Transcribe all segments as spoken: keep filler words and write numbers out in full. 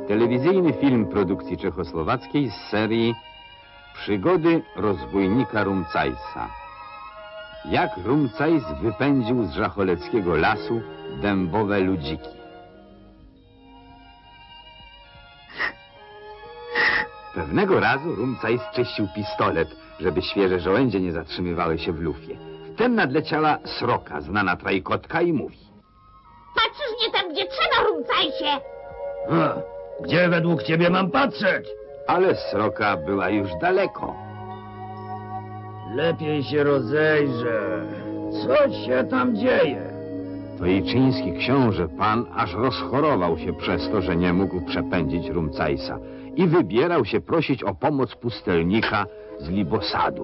Telewizyjny film produkcji czechosłowackiej z serii Przygody rozbójnika Rumcajsa. Jak Rumcajs wypędził z żacholeckiego lasu dębowe ludziki. Pewnego razu Rumcajs czyścił pistolet, żeby świeże żołędzie nie zatrzymywały się w lufie. Wtem nadleciała sroka, znana trajkotka, i mówi: Patrzysz nie tam, gdzie trzeba, Rumcajsie! A, gdzie według ciebie mam patrzeć? Ale sroka była już daleko. Lepiej się rozejrzę. Co się tam dzieje? Tojczyński książę pan aż rozchorował się przez to, że nie mógł przepędzić Rumcajsa i wybierał się prosić o pomoc pustelnika z Libosadu.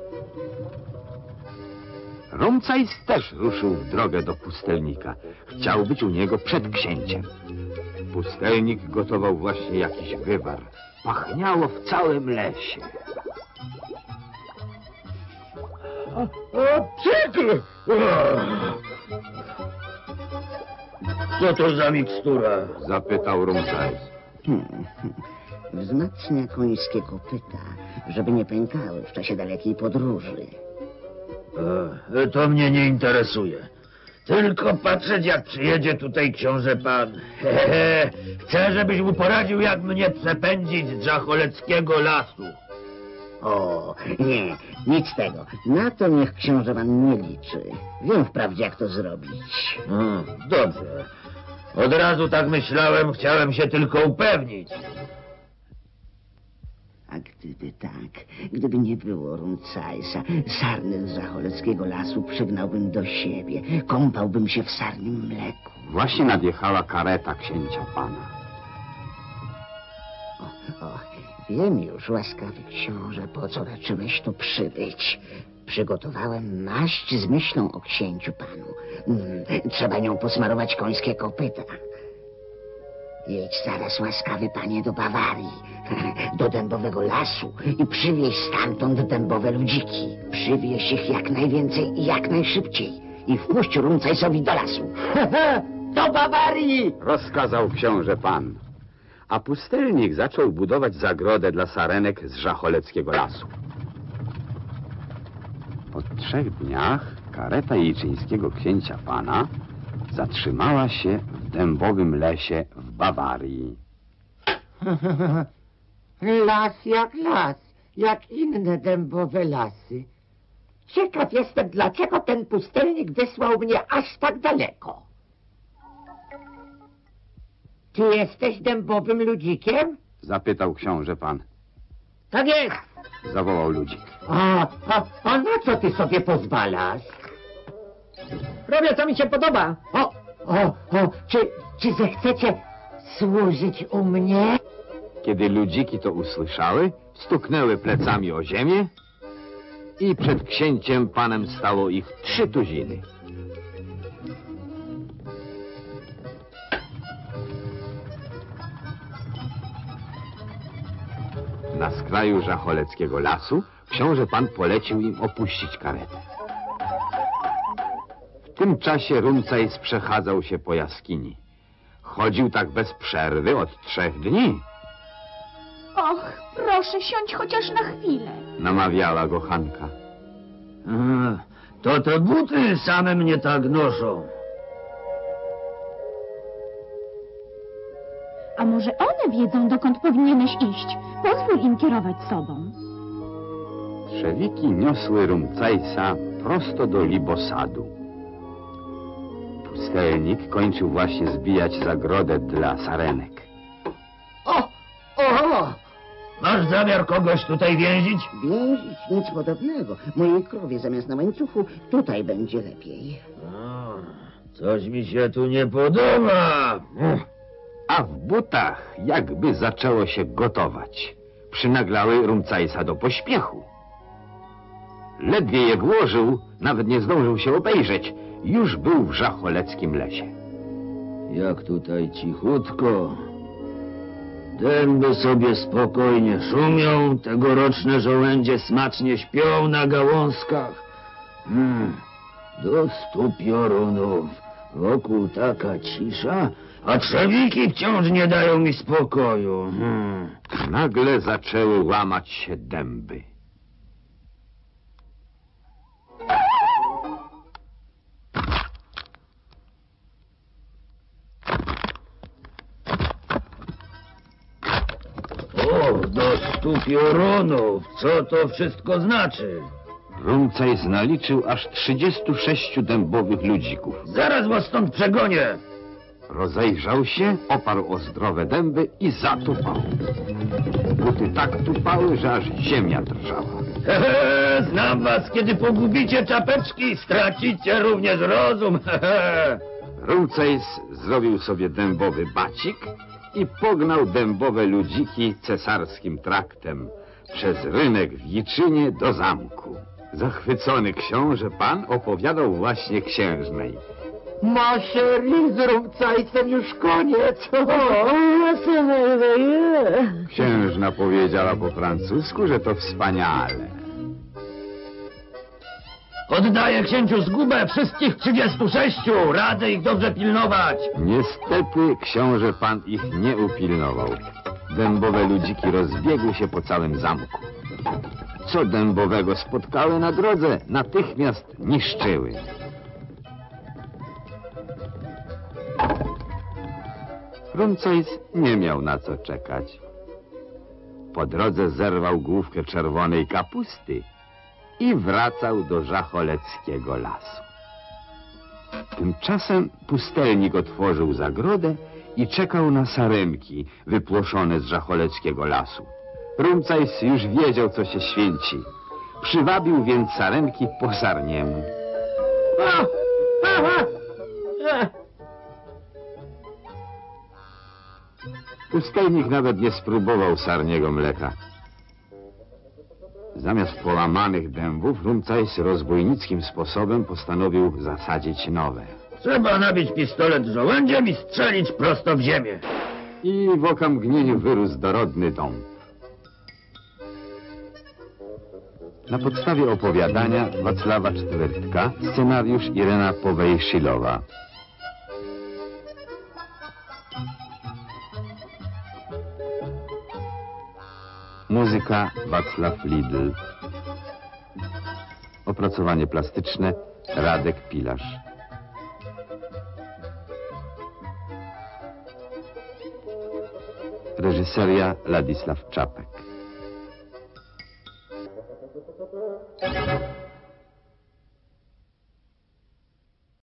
Rumcajs też ruszył w drogę do pustelnika. Chciał być u niego przed księciem. Pustelnik gotował właśnie jakiś wywar. Pachniało w całym lesie. O, o cykl! Co to za mikstura? Zapytał Rumcajs. Hmm. Wzmacnia końskie kopyta, żeby nie pękały w czasie dalekiej podróży. E, to mnie nie interesuje. Tylko patrzeć, jak przyjedzie tutaj książę pan. Hehe. Chcę, żebyś mu poradził, jak mnie przepędzić z żacholeckiego lasu. O, nie, nic z tego. Na to niech książę pan nie liczy. Wiem wprawdzie, jak to zrobić. Hmm, dobrze. Od razu tak myślałem, chciałem się tylko upewnić. A gdyby tak, gdyby nie było Rumcajsa, sarny z żacholeckiego lasu przygnałbym do siebie, kąpałbym się w sarnym mleku. Właśnie nadjechała kareta księcia pana. O, o, wiem już, łaskawy książę, po co raczyłeś tu przybyć. Przygotowałem maść z myślą o księciu panu. Mm, trzeba nią posmarować końskie kopyta. Jedź zaraz, łaskawy panie, do Bawarii, do dębowego lasu i przywieź stamtąd dębowe ludziki. Przywieź ich jak najwięcej i jak najszybciej i wpuść Rumcajsowi do lasu. Do Bawarii! Rozkazał książę pan. A pustelnik zaczął budować zagrodę dla sarenek z żacholeckiego lasu. Po trzech dniach kareta jejczyńskiego księcia pana zatrzymała się w dębowym lesie w Bawarii. Las jak las, jak inne dębowe lasy. Ciekaw jestem, dlaczego ten pustelnik wysłał mnie aż tak daleko. Ty jesteś dębowym ludzikiem? Zapytał książę pan. Tak jest. Zawołał ludzik. A, a, a na co ty sobie pozwalasz? Robię, co mi się podoba. O, o, o, czy, czy zechcecie służyć u mnie? Kiedy ludziki to usłyszały, stuknęły plecami o ziemię i przed księciem panem stało ich trzy tuziny. Na skraju żacholeckiego lasu książę pan polecił im opuścić karetę. W tym czasie Rumcajs przechadzał się po jaskini. Chodził tak bez przerwy od trzech dni. Och, proszę, siądź chociaż na chwilę. Namawiała go Hanka. A, to te buty same mnie tak noszą. A może one wiedzą, dokąd powinieneś iść? Pozwól im kierować sobą. Trzewiki niosły Rumcajsa prosto do Libosadu. Pustelnik kończył właśnie zbijać zagrodę dla sarenek. O, o! Masz zamiar kogoś tutaj więzić? Więzić? Nic podobnego. Mojej krowie zamiast na łańcuchu tutaj będzie lepiej. A, coś mi się tu nie podoba. A w butach jakby zaczęło się gotować. Przynaglały Rumcajsa do pośpiechu. Ledwie je włożył, nawet nie zdążył się obejrzeć. Już był w żacholeckim lesie. Jak tutaj cichutko. Dęby sobie spokojnie szumią, tegoroczne żołędzie smacznie śpią na gałązkach. Hmm, do stu piorunów. Wokół taka cisza, a trzewiki wciąż nie dają mi spokoju. Hmm. Nagle zaczęły łamać się dęby. O, do stu piorunów. Co to wszystko znaczy? Rumcajs naliczył aż trzydziestu sześciu dębowych ludzików. Zaraz was stąd przegonię. Rozejrzał się, oparł o zdrowe dęby i zatupał. Buty tak tupały, że aż ziemia drżała. Hehe, znam was, kiedy pogubicie czapeczki, stracicie również rozum. Hehe. Rumcajs zrobił sobie dębowy bacik i pognał dębowe ludziki cesarskim traktem przez rynek w Jiczynie do zamku. Zachwycony książę pan opowiadał właśnie księżnej. Ma chérie, z Rumcajsem już koniec. Księżna powiedziała po francusku, że to wspaniale. Oddaję księciu zgubę wszystkich trzydziestu sześciu. Radzę ich dobrze pilnować. Niestety książę pan ich nie upilnował. Dębowe ludziki rozbiegły się po całym zamku. Co dębowego spotkały na drodze, natychmiast niszczyły. Rumcajs nie miał na co czekać. Po drodze zerwał główkę czerwonej kapusty i wracał do Żacholeckiego lasu. Tymczasem pustelnik otworzył zagrodę i czekał na saremki wypłoszone z Żacholeckiego lasu. Rumcajs już wiedział, co się święci. Przywabił więc saremki po sarniemu. Pustelnik nawet nie spróbował sarniego mleka. Zamiast połamanych dębów, Rumcajs rozbójnickim sposobem postanowił zasadzić nowe. Trzeba nabić pistolet żołędziem i strzelić prosto w ziemię. I w okamgnieniu wyrósł dorodny dąb. Na podstawie opowiadania Wacława Cztwertka, scenariusz Irena Powejszylowa. Muzyka Wacław Lidl. Opracowanie plastyczne Radek Pilarz. Reżyseria Ladisław Czapek.